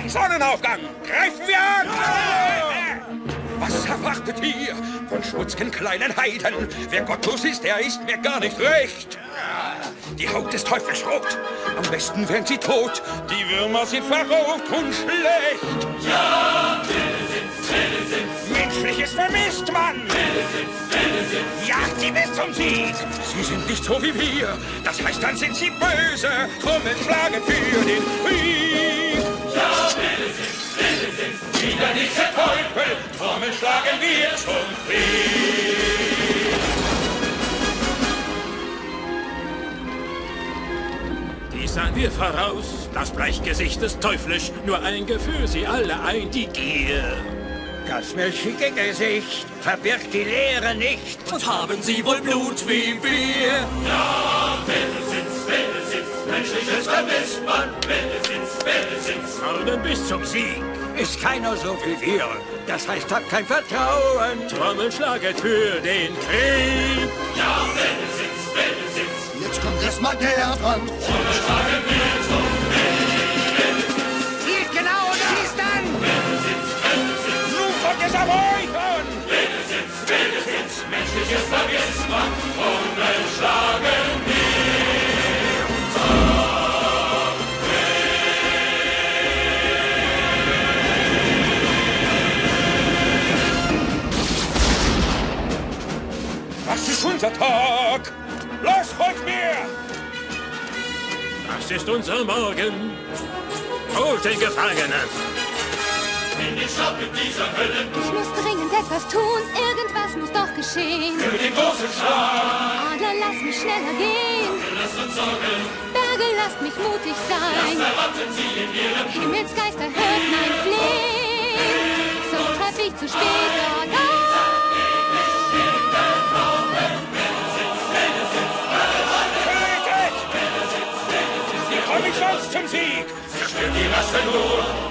Bei Sonnenaufgang greifen wir an! Was erwartet ihr von schmutzigen kleinen Heiden? Wer gottlos ist, der ist mir gar nicht recht. Die Haut des Teufels rot, am besten wären sie tot. Die Würmer sind verraucht und schlecht. Ja, Wildesitz, Menschliches vermisst man. Wildesitz, Jagt sie bis zum Sieg. Sie sind nicht so wie wir, das heißt, dann sind sie böse. Trommeln schlagen für den Krieg. ja, Wildesitz, wieder nicht der Teufel. Trommeln schlagen wir zum Krieg. Dies sahen wir voraus, das Bleichgesicht ist teuflisch, nur ein Gefühl sie alle ein, die Gier. Das milchige Gesicht verbirgt die Leere nicht. Und haben sie wohl Blut wie wir? Ja, Wildesitz, menschliches vermisst man. Wildesitz, Morden bis zum Sieg. Ist keiner so wie wir, das heißt, habt kein Vertrauen. Trommeln schlaget für den Krieg. ja, Wildesitz, Jetzt kommt erstmal der dran. schlagen wir zum Zielt genau und schießt an. Nun kommt es auf euch an. Wildesitz, menschliches vergisst man. Trommeln schlagen Das ist unser Tag. Los, folgt mir. Das ist unser Morgen. Holt den Gefangenen. in den Schatten dieser Hölle. Ich muss dringend etwas tun, irgendwas muss doch geschehen. Für den großen Schlag, Adler, lass mich schneller gehen. lasst uns sorgen, Berge, lasst mich mutig sein. verraten sie in ihrem Himmelsgeister, hört mein Flehen. Sonst treff ich zu spät dort an. Tötet! Wie komme ich sonst zum Sieg? Zerstört die Rasse nur.